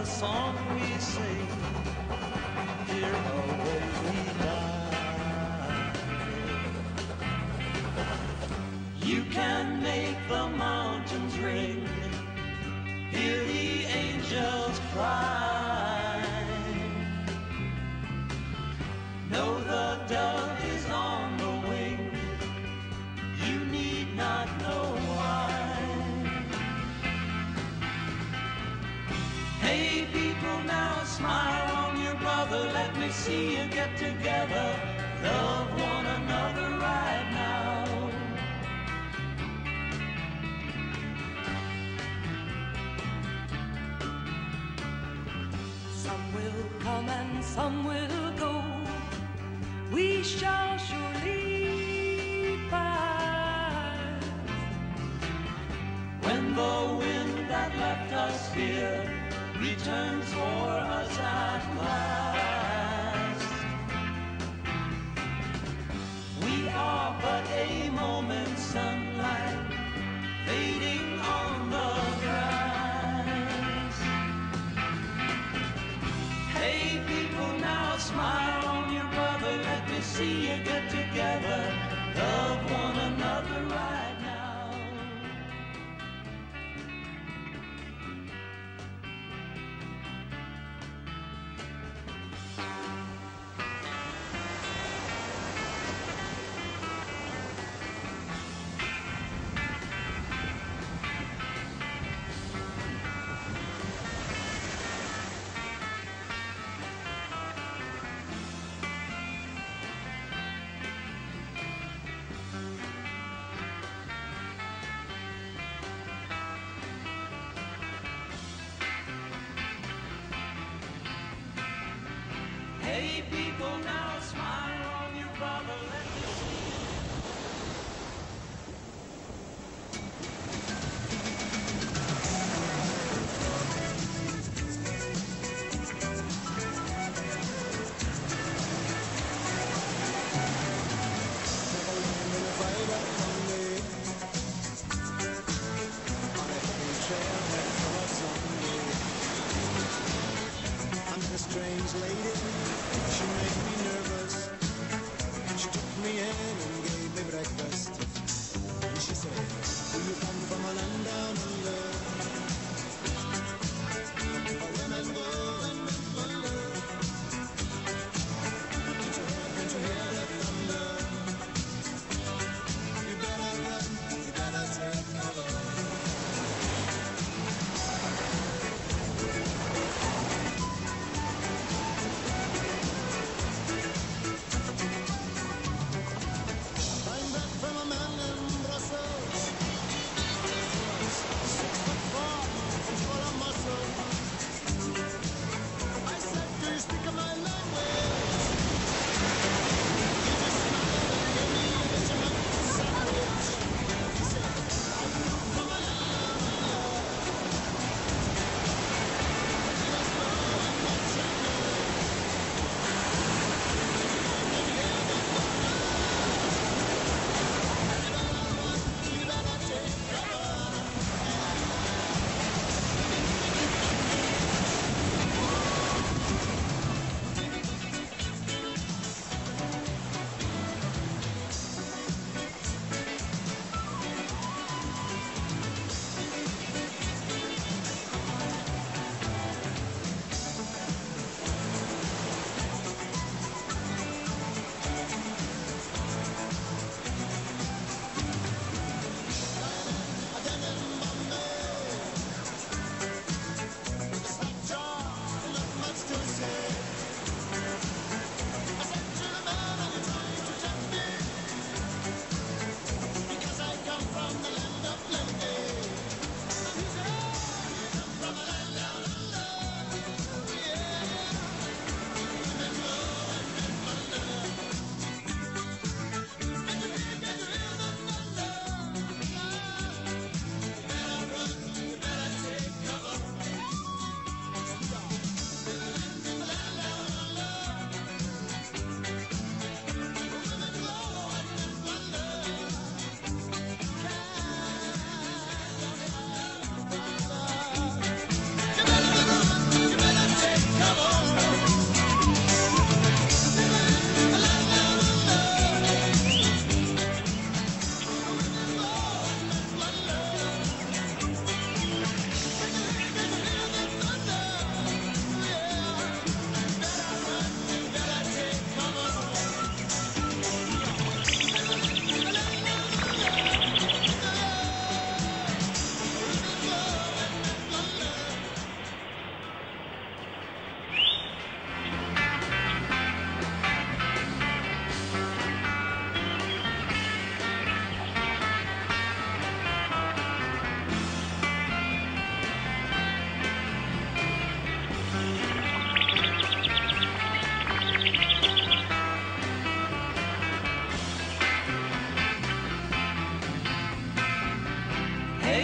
the song we sing. Hear the way we die. You can make the mountains ring, hear the angels cry. Know the dove is on the wing, you need not know why. Hey people, now smile on your brother, let me see you get together. Love one another right now. Some will come and some will go, we shall surely pass. When the wind that left us here returns for us at last, we are but a moment's sunlight fading on the grass. Hey people, now smile on your brother, let me see you get together. Love one another right now.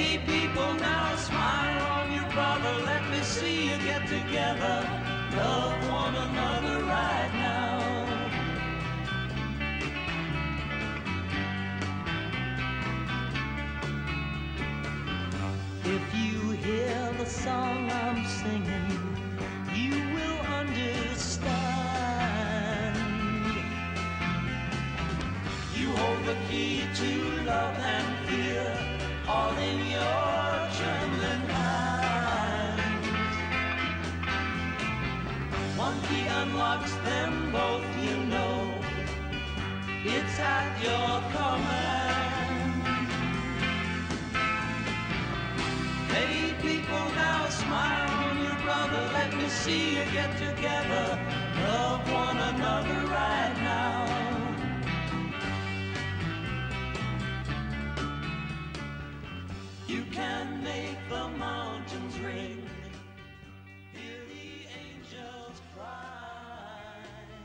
Hey people, now smile on your brother. Let me see you get together. Love one another right now. If you hear the song I'm singing, you will understand. You hold the key to love and fear, all in your trembling hands. One key unlocks them both, you know. It's at your command. Hey people, now smile on your brother. Let me see you get together. Love one another right now. You can make the mountains ring, hear the angels cry.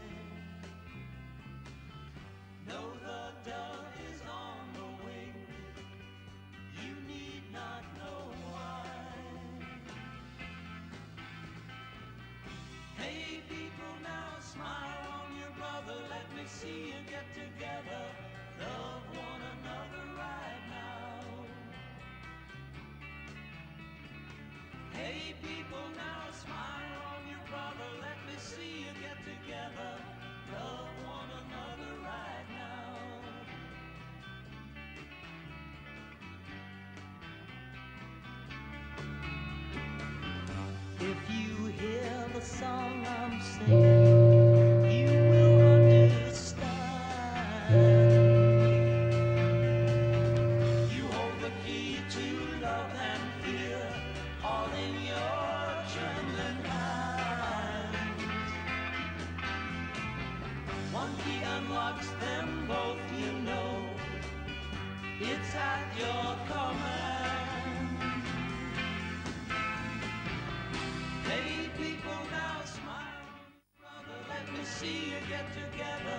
Know the dove is on the wing, you need not know why. Hey people, now smile on your brother. Let me see you get together. Love one another right now. Hey people, now smile on your brother. Let me see you get together. Love one another right now. If you hear the song I'm singing, you will understand. You hold the key to love and fear, all in your trembling hands. One key unlocks them both, you know. It's at your command. Hey people, now smile, brother. Let me see you get together.